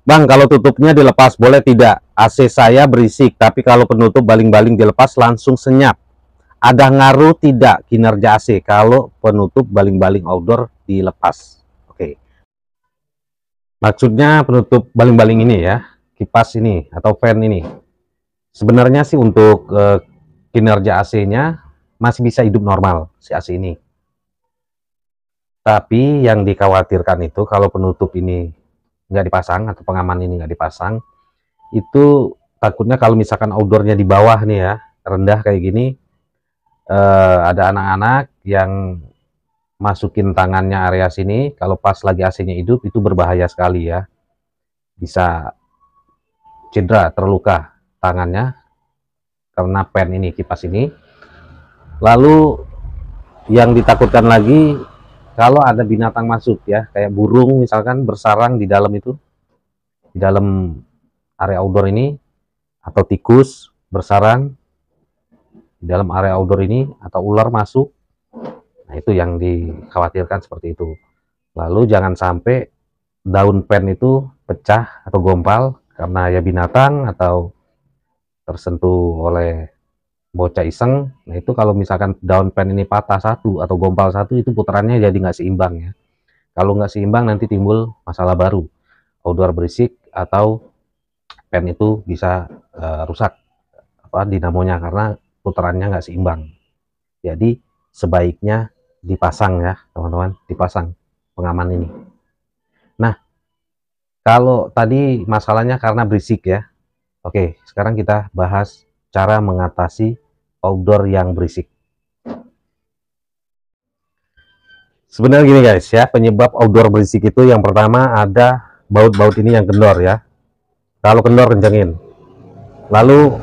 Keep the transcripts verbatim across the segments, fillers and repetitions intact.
Bang, kalau tutupnya dilepas boleh tidak? A C saya berisik, tapi kalau penutup baling-baling dilepas langsung senyap. Ada ngaruh tidak kinerja A C kalau penutup baling-baling outdoor dilepas? Oke, maksudnya penutup baling-baling ini ya, kipas ini atau fan ini. Sebenarnya sih untuk eh, kinerja A C-nya masih bisa hidup normal si A C ini. Tapi yang dikhawatirkan itu kalau penutup ini nggak dipasang atau pengaman ini nggak dipasang, itu takutnya kalau misalkan outdoornya di bawah nih ya, rendah kayak gini, eh, ada anak-anak yang masukin tangannya area sini, kalau pas lagi A C-nya hidup itu berbahaya sekali ya, bisa cedera, terluka tangannya karena pen ini, kipas ini. Lalu yang ditakutkan lagi kalau ada binatang masuk ya, kayak burung misalkan bersarang di dalam itu, di dalam area outdoor ini, atau tikus bersarang di dalam area outdoor ini, atau ular masuk. Nah, itu yang dikhawatirkan seperti itu. Lalu jangan sampai daun pen itu pecah atau gompal karena ya binatang atau tersentuh oleh bocah iseng. Nah, itu kalau misalkan daun pen ini patah satu atau gompal satu, itu putarannya jadi nggak seimbang ya. Kalau nggak seimbang nanti timbul masalah baru, outdoor berisik atau pen itu bisa uh, rusak apa dinamonya karena putarannya nggak seimbang. Jadi sebaiknya dipasang ya teman-teman, dipasang pengaman ini. Nah, kalau tadi masalahnya karena berisik ya. Oke, sekarang kita bahas cara mengatasi outdoor yang berisik. Sebenarnya gini guys ya, penyebab outdoor berisik itu yang pertama ada baut-baut ini yang kendor ya. Kalau kendor kencengin. Lalu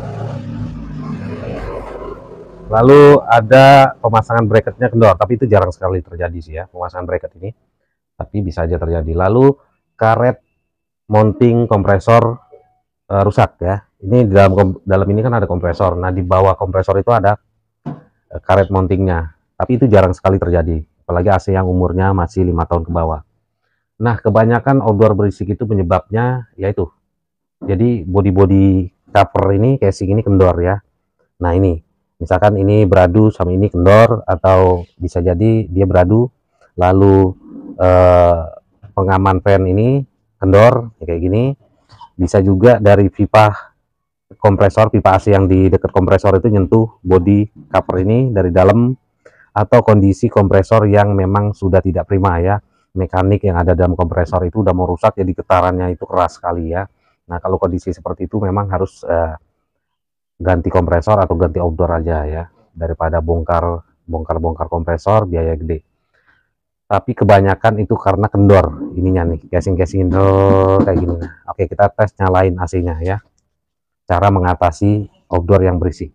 lalu ada pemasangan bracketnya kendor, tapi itu jarang sekali terjadi sih ya, pemasangan bracket ini. Tapi bisa aja terjadi. Lalu karet mounting kompresor uh, rusak ya. Ini di dalam dalam ini kan ada kompresor. Nah, di bawah kompresor itu ada uh, karet mountingnya. Tapi itu jarang sekali terjadi. Apalagi A C yang umurnya masih lima tahun ke bawah. Nah, kebanyakan outdoor berisik itu penyebabnya yaitu. Jadi body-body cover ini, casing ini kendor ya. Nah, ini misalkan ini beradu sama ini kendor, atau bisa jadi dia beradu lalu eh, pengaman fan ini kendor ya kayak gini. Bisa juga dari pipa kompresor, pipa A C yang di dekat kompresor itu nyentuh body cover ini dari dalam, atau kondisi kompresor yang memang sudah tidak prima ya, mekanik yang ada dalam kompresor itu udah mau rusak, jadi getarannya itu keras sekali ya. Nah, kalau kondisi seperti itu memang harus uh, ganti kompresor atau ganti outdoor aja ya, daripada bongkar bongkar bongkar kompresor biaya gede. Tapi kebanyakan itu karena kendor ininya nih, casing-casing kayak gini. Oke, kita tes nyalain A C-nya ya, cara mengatasi outdoor yang berisik.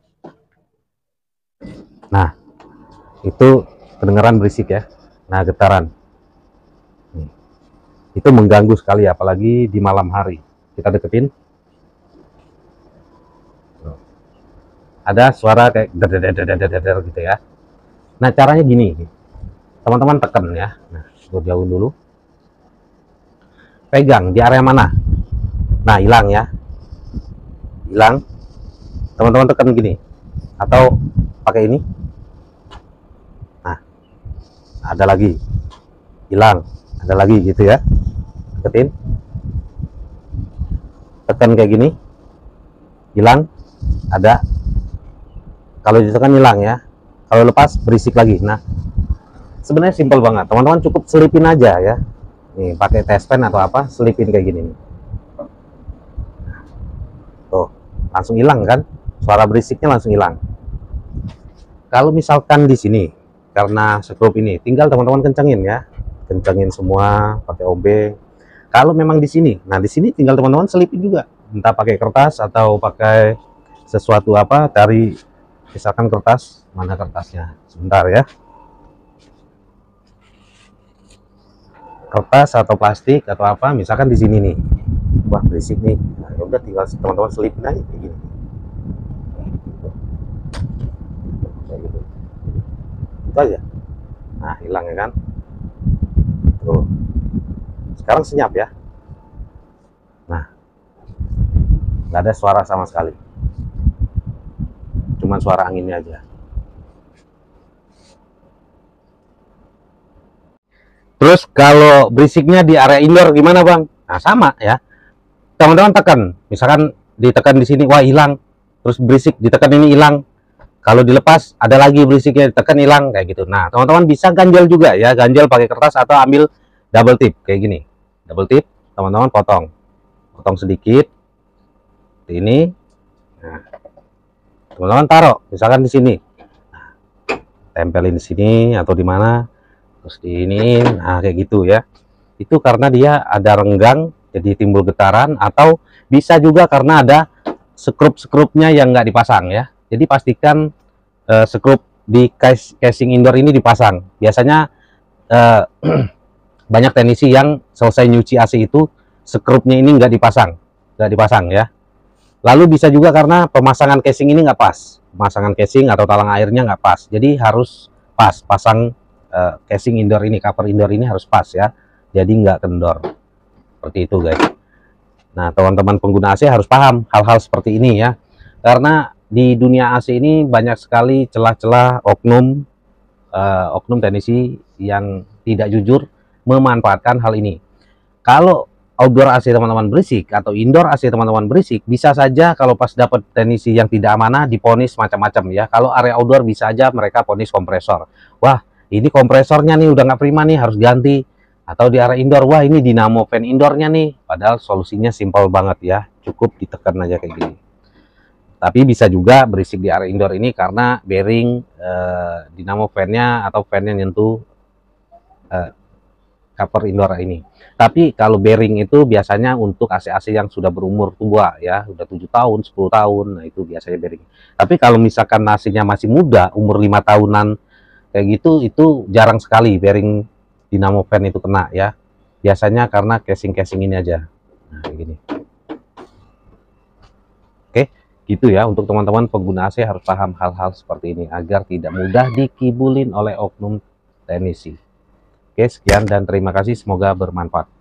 Nah, itu kedengaran berisik ya. Nah, getaran nih, itu mengganggu sekali apalagi di malam hari. Kita deketin, ada suara kayak der gitu ya. Nah, caranya gini, teman-teman tekan ya. Nah, gue jauhin dulu, pegang di area mana. Nah, hilang ya, hilang. Teman-teman tekan gini, atau pakai ini. Nah, ada lagi, hilang, ada lagi gitu ya. Deketin, tekan kayak gini, hilang, ada. Kalau ditekan hilang ya, kalau lepas berisik lagi. Nah, sebenarnya simpel banget, teman-teman cukup selipin aja ya, nih pakai test pen atau apa, selipin kayak gini nih. Tuh, langsung hilang kan, suara berisiknya langsung hilang. Kalau misalkan di sini karena skrup ini, tinggal teman-teman kencengin ya, kencengin semua pakai obeng. Kalau memang di sini, nah di sini tinggal teman-teman selipin juga, entah pakai kertas atau pakai sesuatu apa, dari misalkan kertas, mana kertasnya, sebentar ya, kertas atau plastik atau apa, misalkan di sini nih, wah berisik nih, nah, ya udah tinggal teman-teman selipin aja kayak gini, kayak gitu, itu aja. Nah, hilang ya kan, tuh, sekarang senyap ya. nggak ada suara sama sekali, cuman suara anginnya aja. Terus kalau berisiknya di area indoor gimana bang? Nah sama ya, teman-teman tekan, misalkan ditekan di sini, wah hilang, terus berisik ditekan ini hilang, kalau dilepas ada lagi berisiknya, ditekan hilang, kayak gitu. Nah teman-teman bisa ganjel juga ya, ganjel pakai kertas atau ambil double tip kayak gini, double tip, teman-teman potong, potong sedikit ini, nah teman-teman taruh misalkan di sini, tempelin di sini atau di mana, terus di ini, nah kayak gitu ya. Itu karena dia ada renggang jadi timbul getaran, atau bisa juga karena ada skrup-skrupnya yang nggak dipasang ya. Jadi pastikan uh, skrup di casing indoor ini dipasang. Biasanya uh, banyak teknisi yang selesai nyuci A C itu skrupnya ini nggak dipasang, nggak dipasang ya. Lalu bisa juga karena pemasangan casing ini nggak pas, pemasangan casing atau talang airnya nggak pas. Jadi harus pas pasang uh, casing indoor ini, cover indoor ini harus pas ya. Jadi nggak kendor. Seperti itu guys. Nah teman-teman pengguna A C harus paham hal-hal seperti ini ya. Karena di dunia A C ini banyak sekali celah-celah oknum, uh, oknum teknisi yang tidak jujur memanfaatkan hal ini. Kalau outdoor A C teman-teman berisik atau indoor A C teman-teman berisik, bisa saja kalau pas dapat teknisi yang tidak amanah diponis macam-macam ya. Kalau area outdoor bisa aja mereka ponis kompresor. Wah ini kompresornya nih udah nggak prima nih, harus ganti. Atau di area indoor, wah ini dinamo fan indoornya nih. Padahal solusinya simpel banget ya, cukup ditekan aja kayak gini. Tapi bisa juga berisik di area indoor ini karena bearing eh, dinamo fan-nya atau fan-nya nyentuh eh, cover indoor ini. Tapi kalau bearing itu biasanya untuk A C-A C yang sudah berumur tua ya, udah tujuh tahun, sepuluh tahun, nah itu biasanya bearing. Tapi kalau misalkan nasinya masih muda, umur lima tahunan kayak gitu, itu jarang sekali bearing dinamo fan itu kena ya. Biasanya karena casing-casing ini aja. Nah, kayak gini. Oke, gitu ya, untuk teman-teman pengguna A C harus paham hal-hal seperti ini agar tidak mudah dikibulin oleh oknum teknisi. Oke, sekian dan terima kasih, semoga bermanfaat.